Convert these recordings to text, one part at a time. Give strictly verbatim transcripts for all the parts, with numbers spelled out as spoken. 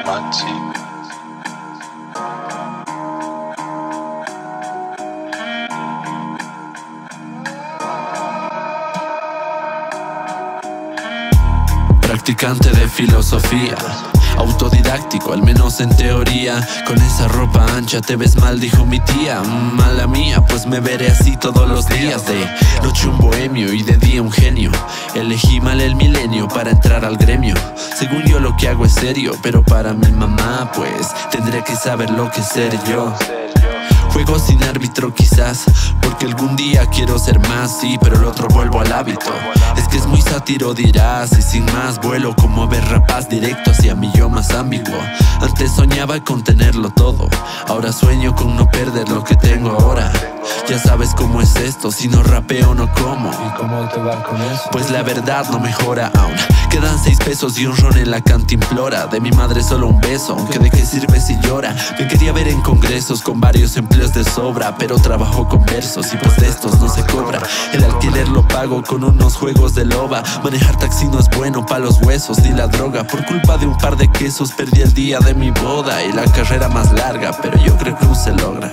Maxi. Practicante de filosofía, autodidáctico, al menos en teoría. Con esa ropa ancha te ves mal, dijo mi tía. Mala mía, pues me veré así todos los días. De noche un bohemio y de día un genio. Elegí mal el milenio para entrar al gremio. Según yo lo que hago es serio, pero para mi mamá pues tendría que saber lo que es ser yo. Juego sin árbitro quizás, porque algún día quiero ser más, sí, pero el otro vuelvo al hábito. Es que es muy sátiro dirás, y sin más vuelo como ave rapaz directo hacia mi yo más ambiguo. Antes soñaba con tenerlo todo, ahora sueño con no perder lo que tengo ahora. Ya sabes cómo es esto, si no rapeo no como. ¿Y cómo te va con eso? Pues la verdad no mejora aún. Quedan seis pesos y un ron en la cantimplora. De mi madre solo un beso, aunque de qué sirve si llora. Me quería ver en congresos con varios empleos de sobra, pero trabajo con versos y pues de estos no se cobra. El alquiler lo pago con unos juegos de loba. Manejar taxi no es bueno pa' los huesos ni la droga. Por culpa de un par de quesos perdí el día de mi boda y la carrera más larga, pero yo creo que aún se logra.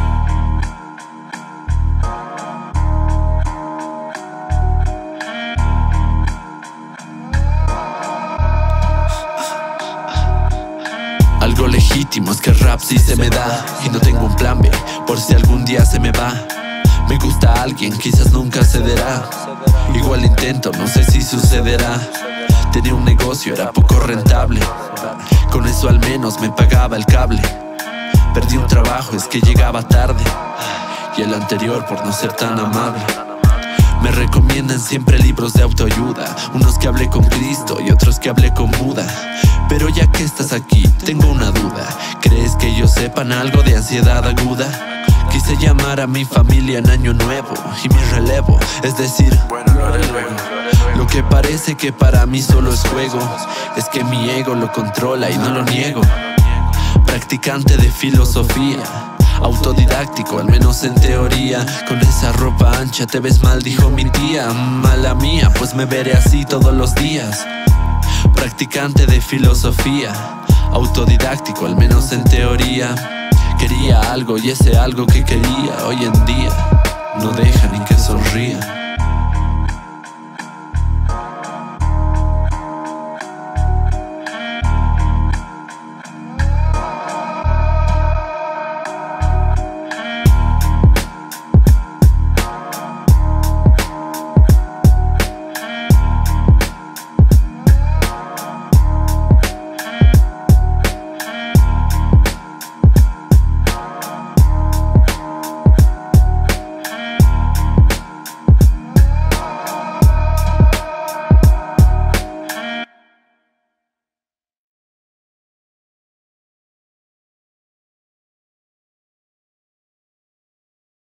Algo legítimo es que el rap sí se me da, y no tengo un plan B por si algún día se me va. Me gusta alguien, quizás nunca cederá. Igual intento, no sé si sucederá. Tenía un negocio, era poco rentable. Con eso al menos me pagaba el cable. Perdí un trabajo, es que llegaba tarde, y el anterior por no ser tan amable. Me recomiendan siempre libros de autoayuda, unos que hablé con Cristo y otros que hablé con Buda. Pero ya que estás aquí, tengo una duda. ¿Crees que ellos sepan algo de ansiedad aguda? Quise llamar a mi familia en año nuevo y mi relevo, es decir, bueno, lo haré luego. Lo que parece que para mí solo es juego, es que mi ego lo controla y no lo niego. Practicante de filosofía, autodidáctico, al menos en teoría. Con esa ropa ancha te ves mal, dijo mi tía. Mala mía, pues me veré así todos los días. Practicante de filosofía, autodidáctico, al menos en teoría. Quería algo y ese algo que quería hoy en día no deja ni que sonría.